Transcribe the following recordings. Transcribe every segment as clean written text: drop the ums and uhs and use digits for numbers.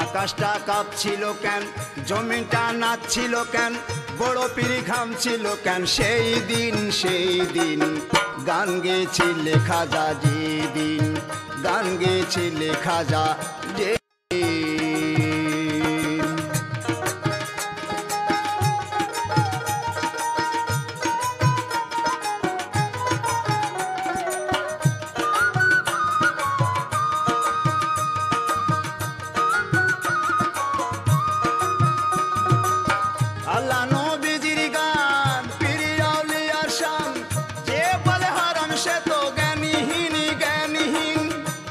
আকাশটা কাঁপছিল কেন, জমিনটা নাচছিল কেন, বড় পিড়ি ঘামছিল কেন, সেই দিন গান গেয়েছিলে খাজা যেদিন, গান গেয়েছিলে খাজা যেদিন। আল্লাহ নবীজির গান পীর আউলিয়ার শান, যে বলে হারাম সে তো জ্ঞানীহীন জ্ঞানীহীন।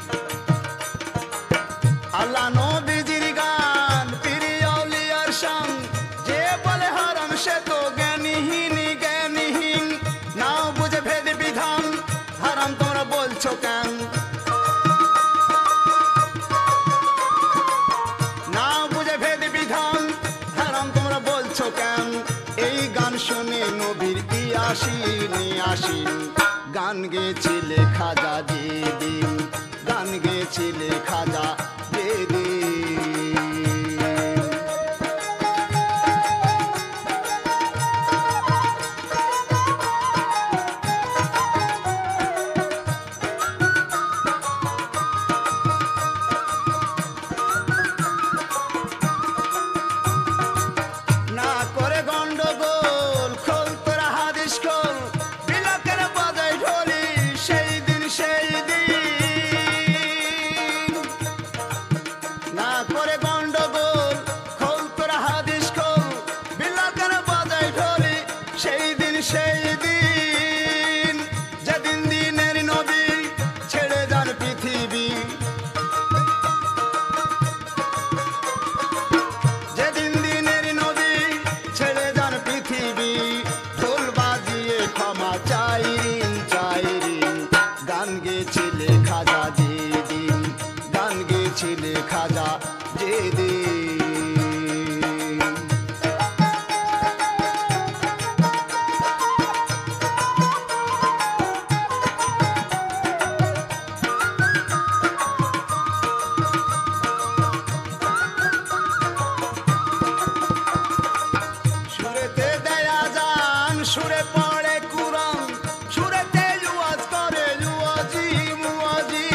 আল্লাহ নবীজির গান পীর আউলিয়ার শান, যে বলে হারাম সে তো জ্ঞানীহীন জ্ঞানীহীন। নাও বুঝে ভেদ বিধান, হারাম তোমরা বলছো কেন, নাও বুঝে ভেদ বিধান, হারাম তোমরা বলছো কেন। এই গান শুনে নবীর ইয়াসিন ইয়াসিন, গান গেয়েছিলে খাজা যেদিন, গান গেয়েছিলে খাজা যেদিন। না করে গন্ডগোল, খোল তোরা হাদিস খোল, বিলাকের বাজায় ঢোলি সেই দিন সেই দিন। না করে গন্ডগোল, খোল তোরা হাদিস খোল, বিলাকের বাজায় ঢোলি সেই দিন সেই দিন। যেদিন দিনের নবী ছেড়ে যান পৃথিবী, যেদিন দিনের নবী ছেড়ে যান পৃথিবী, ঢোল বাজিয়ে ক্ষমা চাইরিন চাইরিন। গান গেয়েছিলে খাজা যেদিন, গান গেয়েছিলে খাজা যেদিন। সুরেতে দেয়া যান, সুরে পড়ে কুরআন, সুরেতে ওয়াজ করে ওয়াজি মুয়াজি।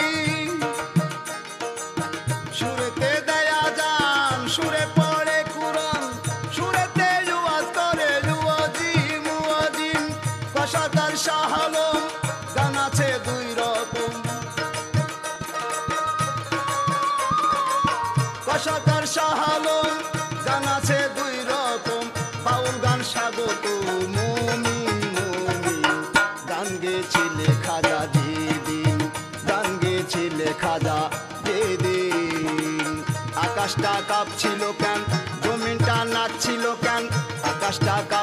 সুরেতে দেয়া যান, সুরে পড়ে কুরআন, সুরেতে ওয়াজ করে ওয়াজি মুয়াজি। কশাদার শাহ আলম গান আছে দুই রকম, কশাদার শাহ আলম গান আছে দুই রকম। বাউল গান স্বাগত মুমিন মুমিন, গান গেয়েছিলে খাজা যেদিন, গান গেয়েছিলে খাজা যেদিন। আকাশটা কাঁপছিল কেন, জমিনটা নাচছিল কেন, আকাশটা